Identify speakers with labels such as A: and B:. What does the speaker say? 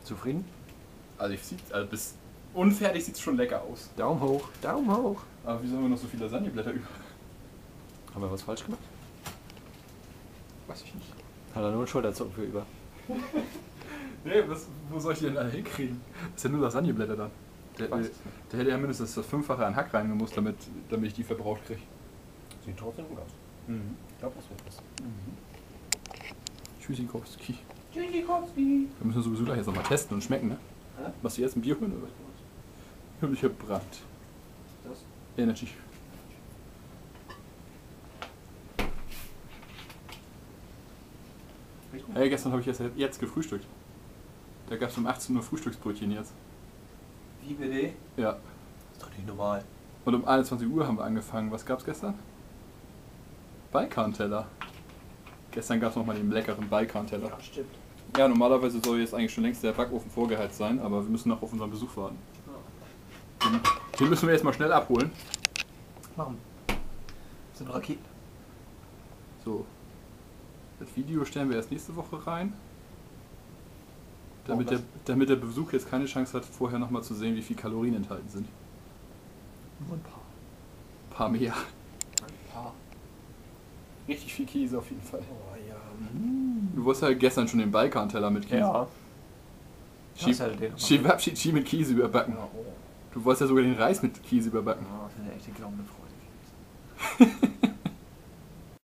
A: Zufrieden?
B: Also, bis unfertig sieht es schon lecker aus.
A: Daumen hoch, Daumen hoch.
B: Aber wieso haben wir noch so viele Lasagneblätter über?
A: Haben wir was falsch gemacht?
B: Weiß ich nicht.
A: Hat er nur einen Schulterzucken für über.
B: Nee, wo soll ich die denn alle hinkriegen? Das sind ja nur Lasagneblätter dann. Der hätte ja mindestens das 5-fache an Hack reingemusst, damit ich die verbraucht kriege.
A: Sieht trotzdem gut aus.
B: Mhm.
A: Ich glaube, das wird was.
B: Tschüssikowski.
A: Tschüssikowski.
B: Wir müssen sowieso gleich jetzt nochmal testen und schmecken, ne?
A: Hä?
B: Machst du jetzt ein Bier holen oder? Ich hab Brand.
A: Das?
B: Energy. Hey, gestern habe ich jetzt gefrühstückt. Da gab es um 18 Uhr Frühstücksbrötchen jetzt.
A: Wie bitte?
B: Ja.
A: Ist doch nicht normal.
B: Und um 21 Uhr haben wir angefangen. Was gab's gestern? Balkanteller. Gestern gab es nochmal den leckeren Balkanteller.
A: Ja, stimmt.
B: Ja, normalerweise soll jetzt eigentlich schon längst der Backofen vorgeheizt sein, aber wir müssen noch auf unseren Besuch warten. Den müssen wir jetzt mal schnell abholen.
A: Warum? Das sind Raketen.
B: So. Das Video stellen wir erst nächste Woche rein. Damit der Besuch jetzt keine Chance hat, vorher nochmal zu sehen, wie viel Kalorien enthalten sind.
A: Nur ein paar.
B: Ein paar mehr.
A: Ein paar.
B: Richtig viel Käse auf jeden Fall.
A: Oh ja.
B: Du wolltest ja gestern schon den Balkanteller mit Käse.
A: Ja.
B: Chivapchichi mit Käse überbacken.
A: Ja, oh.
B: Du wolltest ja sogar den Reis mit Käse überbacken.
A: Ja, das ist eine echte glaubende Freude.